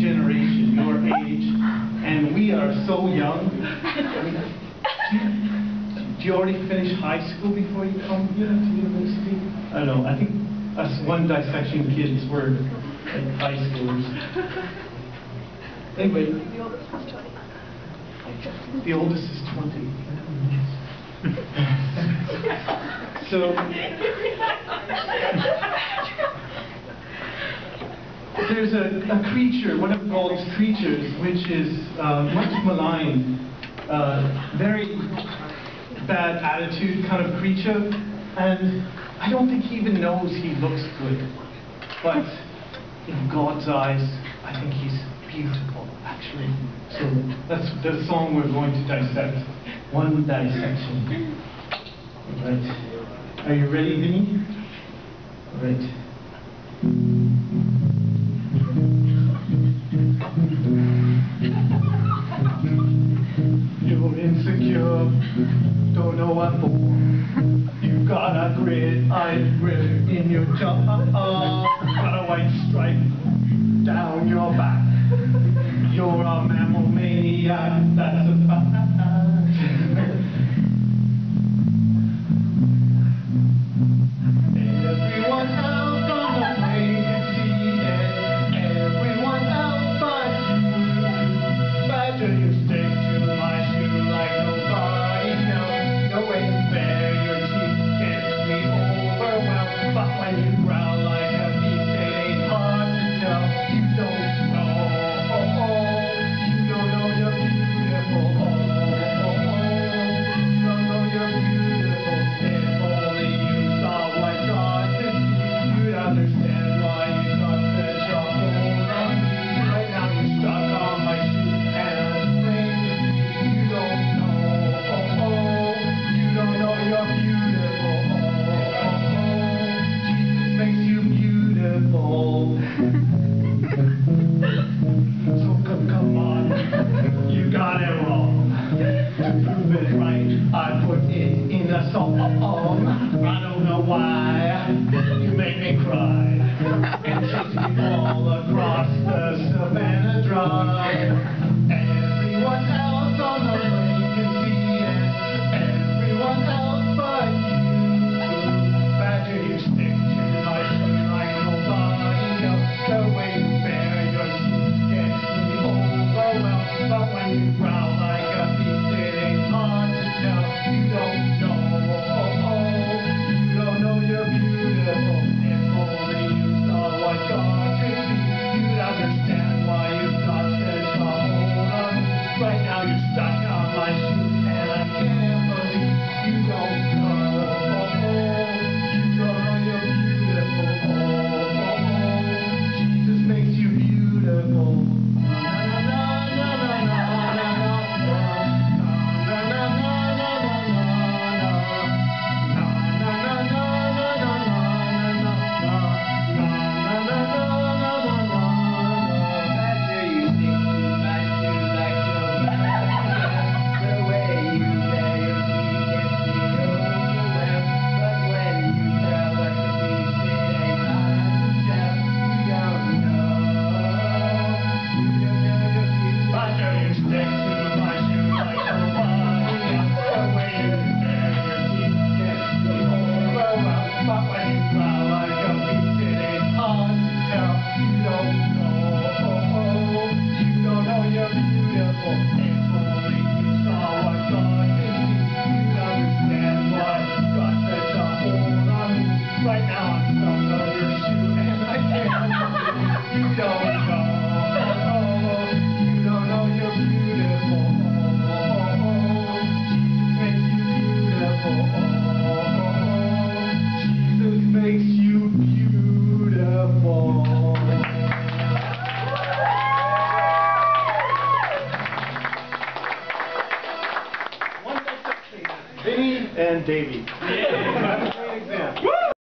generation, your age, and we are so young. Do you already finish high school before you come here to university? I don't know. I think us one dissection kids were like high schoolers. Anyway, the oldest is 20. So, there's a creature, one of God's creatures, which is much maligned, very bad attitude kind of creature, and I don't think he even knows he looks good. But in God's eyes, I think he's beautiful, actually. So that's the song we're going to dissect. One dissection. All right. Are you ready, Vinny? All right. You're insecure, don't know what for. You've got a gridiron in your jaw, got a white stripe down your back. You're a mammal maniac, that's a fact. Everyone else on the plane can see it. Everyone else but you. Badger, you stick to my shoe like nobody else. The way you bare your teeth gets me overwhelmed. But when you growl like a beast, it ain't hard to tell. You don't know, you don't know you're beautiful. You don't know you're beautiful. If only you saw what God could see, you'd understand why you got such a hold on me. Right now you're stuck on my shoe, and I'm plain to see you don't know, you don't know you're beautiful. Jesus makes you beautiful. So come on, you got it wrong. To prove it right, I put it in a song. I don't know why you make me cry and chase me all across the savannah drive. Everyone else on the plane can see it. Everyone else but you. Badger, you stick to my shoe like nobody else. The way you bare your teeth gets me overwhelmed. But when you growl like a beast, it ain't hard to tell. You don't know, you don't know you're beautiful. If only you saw what God could see, you'd understand why you've got such a hold on me. Right now you're stuck on my shoe, and I can't believe you don't know, you don't know you're beautiful. Jesus makes you beautiful. Right now I'm stuck on your shoe, and I can't believe you don't know. You don't know you're beautiful. Jesus makes you beautiful. One dissection. Vinny and Davey. Yeah.